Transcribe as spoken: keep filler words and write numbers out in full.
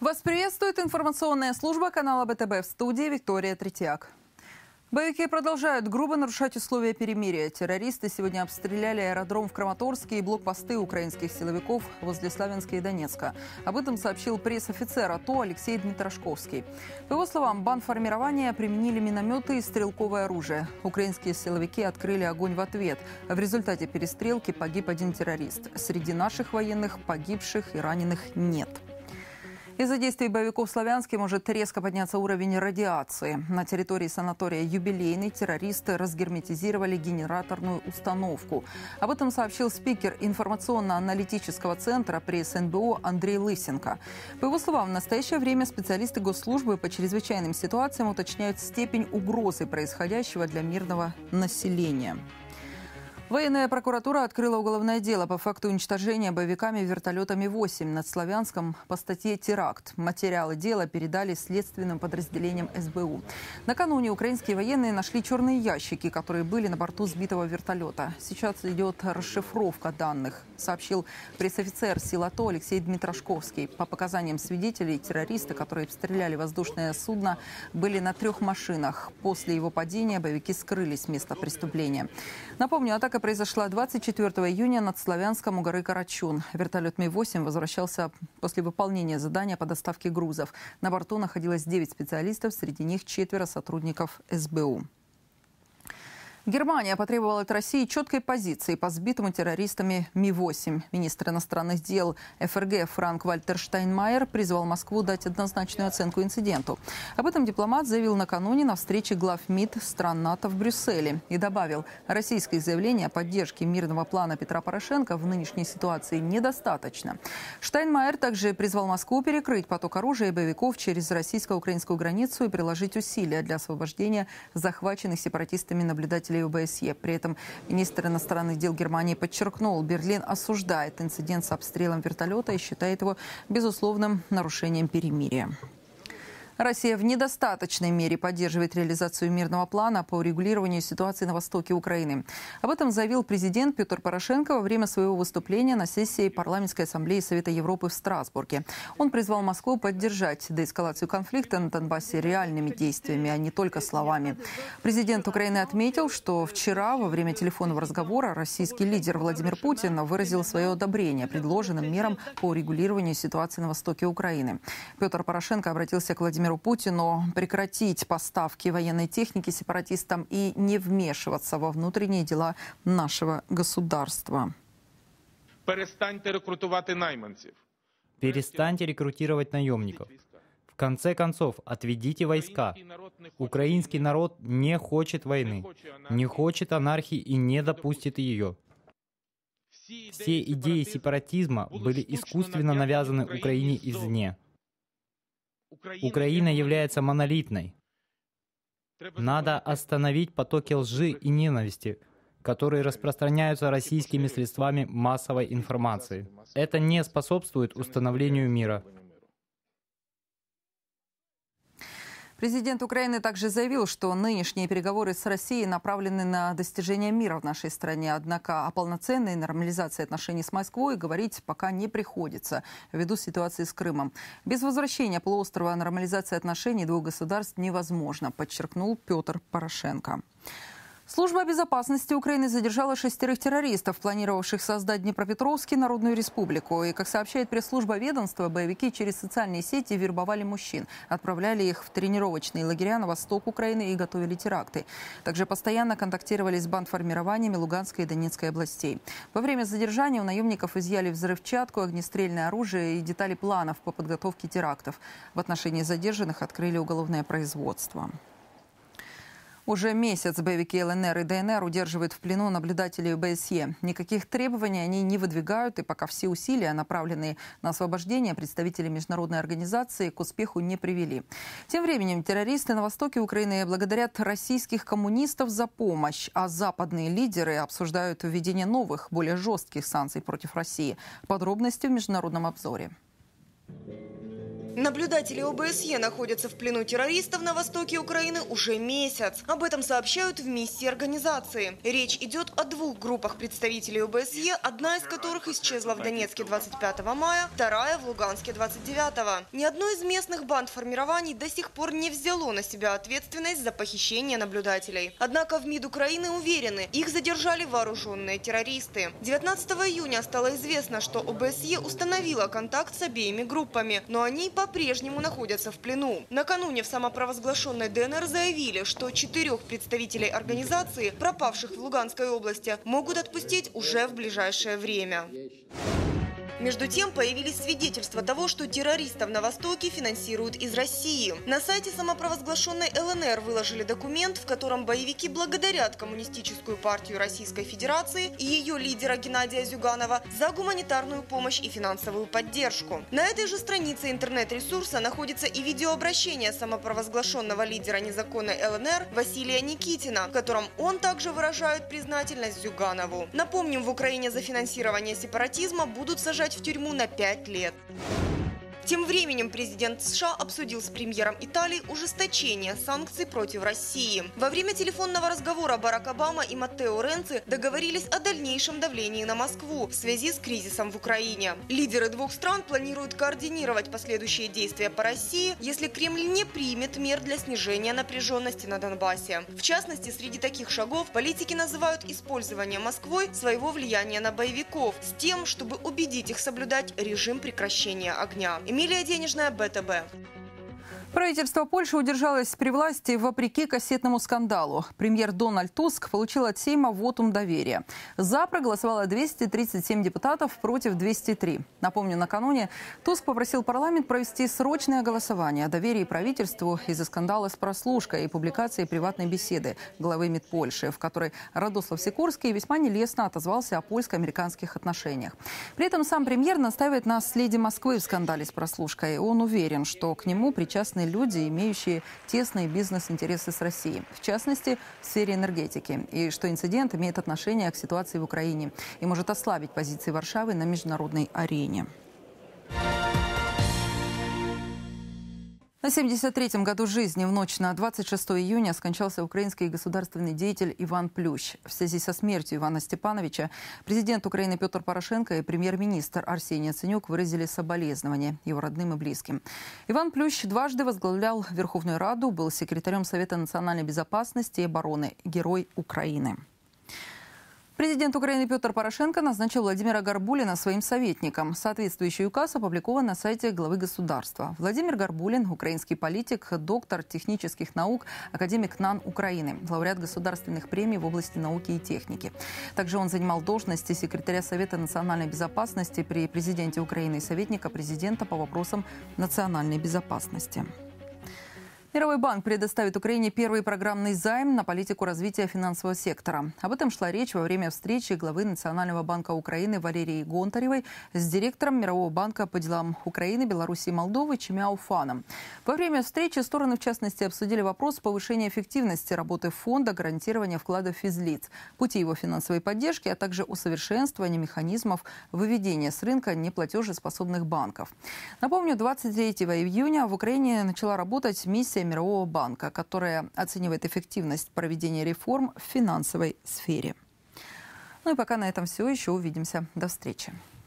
Вас приветствует информационная служба канала Бэ Тэ Бэ, в студии Виктория Третьяк. Боевики продолжают грубо нарушать условия перемирия. Террористы сегодня обстреляли аэродром в Краматорске и блокпосты украинских силовиков возле Славянска и Донецка. Об этом сообщил пресс-офицер АТО Алексей Дмитрашковский. По его словам, бандформирования применили минометы и стрелковое оружие. Украинские силовики открыли огонь в ответ. В результате перестрелки погиб один террорист. Среди наших военных погибших и раненых нет. Из-за действий боевиков в Славянске может резко подняться уровень радиации. На территории санатория «Юбилейный» террористы разгерметизировали генераторную установку. Об этом сообщил спикер информационно-аналитического центра при Эс Эн Бэ О Андрей Лысенко. По его словам, в настоящее время специалисты госслужбы по чрезвычайным ситуациям уточняют степень угрозы происходящего для мирного населения. Военная прокуратура открыла уголовное дело по факту уничтожения боевиками вертолета Ми восемь над Славянском по статье «Теракт». Материалы дела передали следственным подразделениям Эс Бэ У. Накануне украинские военные нашли черные ящики, которые были на борту сбитого вертолета. Сейчас идет расшифровка данных, сообщил пресс-офицер сил АТО Алексей Дмитрашковский. По показаниям свидетелей, террористы, которые обстреляли воздушное судно, были на трех машинах. После его падения боевики скрылись с места преступления. Напомню, атака произошла двадцать четвёртого июня над Славянском у горы Карачун. Вертолет Ми восемь возвращался после выполнения задания по доставке грузов. На борту находилось девять специалистов, среди них четверо сотрудников Эс Бэ У. Германия потребовала от России четкой позиции по сбитому террористами Ми восемь. Министр иностранных дел Эф Эр Гэ Франк-Вальтер Штайнмайер призвал Москву дать однозначную оценку инциденту. Об этом дипломат заявил накануне на встрече глав МИД стран НАТО в Брюсселе и добавил, российское заявление о поддержке мирного плана Петра Порошенко в нынешней ситуации недостаточно. Штайнмайер также призвал Москву перекрыть поток оружия и боевиков через российско-украинскую границу и приложить усилия для освобождения захваченных сепаратистами наблюдателей О Бэ Эс Е. При этом министр иностранных дел Германии подчеркнул, Берлин осуждает инцидент с обстрелом вертолета и считает его безусловным нарушением перемирия. Россия в недостаточной мере поддерживает реализацию мирного плана по урегулированию ситуации на востоке Украины. Об этом заявил президент Петр Порошенко во время своего выступления на сессии Парламентской ассамблеи Совета Европы в Страсбурге. Он призвал Москву поддержать деэскалацию конфликта на Донбассе реальными действиями, а не только словами. Президент Украины отметил, что вчера во время телефонного разговора российский лидер Владимир Путин выразил свое одобрение предложенным мерам по урегулированию ситуации на востоке Украины. Петр Порошенко обратился к Владимиру Путину прекратить поставки военной техники сепаратистам и не вмешиваться во внутренние дела нашего государства. Перестаньте рекрутировать найманцев. Перестаньте рекрутировать наемников. В конце концов, отведите войска. Украинский народ не хочет войны, не хочет анархии и не допустит ее. Все идеи сепаратизма были искусственно навязаны Украине извне. Украина является монолитной. Надо остановить потоки лжи и ненависти, которые распространяются российскими средствами массовой информации. Это не способствует установлению мира. Президент Украины также заявил, что нынешние переговоры с Россией направлены на достижение мира в нашей стране. Однако о полноценной нормализации отношений с Москвой говорить пока не приходится, ввиду ситуации с Крымом. Без возвращения полуострова нормализация отношений двух государств невозможна, подчеркнул Петр Порошенко. Служба безопасности Украины задержала шестерых террористов, планировавших создать в Днепропетровске Народную Республику. И, как сообщает пресс-служба ведомства, боевики через социальные сети вербовали мужчин, отправляли их в тренировочные лагеря на восток Украины и готовили теракты. Также постоянно контактировали с бандформированиями Луганской и Донецкой областей. Во время задержания у наемников изъяли взрывчатку, огнестрельное оружие и детали планов по подготовке терактов. В отношении задержанных открыли уголовное производство. Уже месяц боевики Эл Эн Эр и Дэ Эн Эр удерживают в плену наблюдателей О Бэ Эс Е. Никаких требований они не выдвигают, и пока все усилия, направленные на освобождение представителей международной организации, к успеху не привели. Тем временем террористы на востоке Украины благодарят российских коммунистов за помощь, а западные лидеры обсуждают введение новых, более жестких санкций против России. Подробности в международном обзоре. Наблюдатели О Бэ Эс Е находятся в плену террористов на востоке Украины уже месяц. Об этом сообщают в миссии организации. Речь идет о двух группах представителей О Бэ Эс Е, одна из которых исчезла в Донецке двадцать пятого мая, вторая в Луганске двадцать девятого. Ни одно из местных бандформирований до сих пор не взяло на себя ответственность за похищение наблюдателей. Однако в МИД Украины уверены, их задержали вооруженные террористы. девятнадцатого июня стало известно, что О Бэ Эс Е установила контакт с обеими группами, но они по-прежнему находятся в плену. Накануне в самопровозглашенной Дэ Эн Эр заявили, что четырех представителей организации, пропавших в Луганской области, могут отпустить уже в ближайшее время. Между тем, появились свидетельства того, что террористов на Востоке финансируют из России. На сайте самопровозглашенной Эл Эн Эр выложили документ, в котором боевики благодарят Коммунистическую партию Российской Федерации и ее лидера Геннадия Зюганова за гуманитарную помощь и финансовую поддержку. На этой же странице интернет-ресурса находится и видеообращение самопровозглашенного лидера незаконной Эл Эн Эр Василия Никитина, в котором он также выражает признательность Зюганову. Напомним, в Украине за финансирование сепаратизма будут сажать в тюрьму на пять лет. Тем временем президент США обсудил с премьером Италии ужесточение санкций против России. Во время телефонного разговора Барак Обама и Маттео Ренци договорились о дальнейшем давлении на Москву в связи с кризисом в Украине. Лидеры двух стран планируют координировать последующие действия по России, если Кремль не примет мер для снижения напряженности на Донбассе. В частности, среди таких шагов политики называют использование Москвой своего влияния на боевиков с тем, чтобы убедить их соблюдать режим прекращения огня. Эмилия Денежная, Бэ Тэ Бэ. Правительство Польши удержалось при власти вопреки кассетному скандалу. Премьер Дональд Туск получил от Сейма вотум доверия. За проголосовало двести тридцать семь депутатов против двухсот трёх. Напомню, накануне Туск попросил парламент провести срочное голосование о доверии правительству из-за скандала с прослушкой и публикацией приватной беседы главы МИД Польши, в которой Радослав Сикорский весьма нелестно отозвался о польско-американских отношениях. При этом сам премьер настаивает на следе Москвы в скандале с прослушкой. Он уверен, что к нему причастны люди, имеющие тесные бизнес-интересы с Россией, в частности, в сфере энергетики, и что инцидент имеет отношение к ситуации в Украине и может ослабить позиции Варшавы на международной арене. На семьдесят третьем году жизни в ночь на двадцать шестое июня скончался украинский государственный деятель Иван Плющ. В связи со смертью Ивана Степановича президент Украины Петр Порошенко и премьер-министр Арсений Яценюк выразили соболезнования его родным и близким. Иван Плющ дважды возглавлял Верховную Раду, был секретарем Совета национальной безопасности и обороны, герой Украины. Президент Украины Петр Порошенко назначил Владимира Горбулина своим советником. Соответствующий указ опубликован на сайте главы государства. Владимир Горбулин – украинский политик, доктор технических наук, академик НАН Украины, лауреат государственных премий в области науки и техники. Также он занимал должности секретаря Совета национальной безопасности при президенте Украины и советника президента по вопросам национальной безопасности. Мировой банк предоставит Украине первый программный займ на политику развития финансового сектора. Об этом шла речь во время встречи главы Национального банка Украины Валерии Гонтаревой с директором Мирового банка по делам Украины, Беларуси и Молдовы Чимяо Фаном. Во время встречи стороны, в частности, обсудили вопрос повышения эффективности работы фонда гарантирования вкладов физлиц, пути его финансовой поддержки, а также усовершенствования механизмов выведения с рынка неплатежеспособных банков. Напомню, двадцать третьего июня в Украине начала работать миссия Мирового банка, которая оценивает эффективность проведения реформ в финансовой сфере. Ну и пока на этом все. Еще увидимся. До встречи.